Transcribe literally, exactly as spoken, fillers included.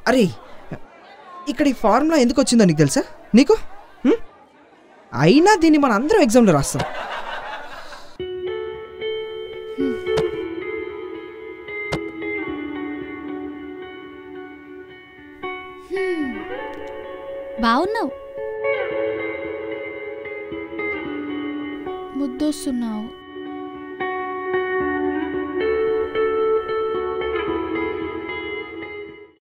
అరే ఇక్కడ ఈ ఫార్ములా ఎందుకు వచ్చిందో నీకు తెలుసా? నీకు అయినా దీన్ని మన అందరం ఎగ్జామ్లో రాస్తాం. బాగున్నావు, ముద్దొస్తున్నావు.